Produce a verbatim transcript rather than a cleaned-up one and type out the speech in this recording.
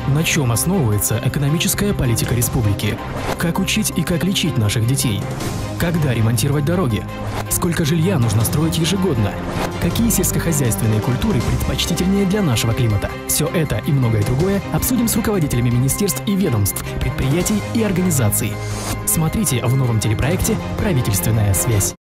На чем основывается экономическая политика республики? Как учить и как лечить наших детей? Когда ремонтировать дороги? Сколько жилья нужно строить ежегодно? Какие сельскохозяйственные культуры предпочтительнее для нашего климата? Все это и многое другое обсудим с руководителями министерств и ведомств, предприятий и организаций. Смотрите в новом телепроекте «Правительственная связь».